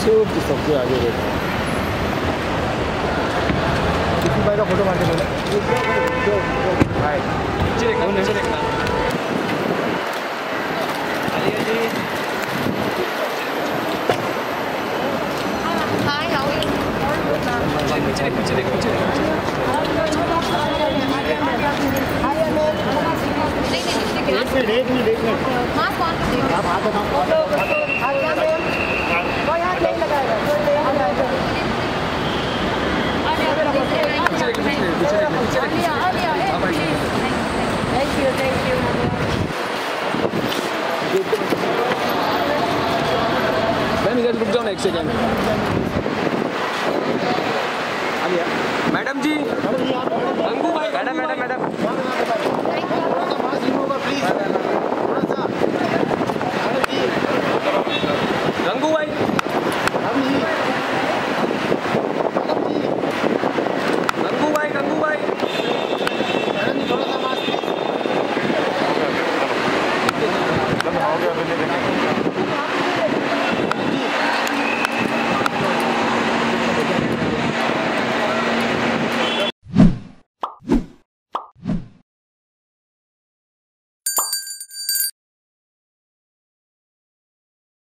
सबसे आगे बैठा किसी भाई का फोटो मार के बोला हाय नीचे देखना Alia ji hi how are you पीछे देख एक मिनट मास्क ऑन कीजिए आप हाथ बनाओ कोई हाथ नहीं लगाएगा थैंक यू मैम इधर रुक जाओ ना एक सेकेंड। मैडम जी रंगू भाई मैडम रंगू भाई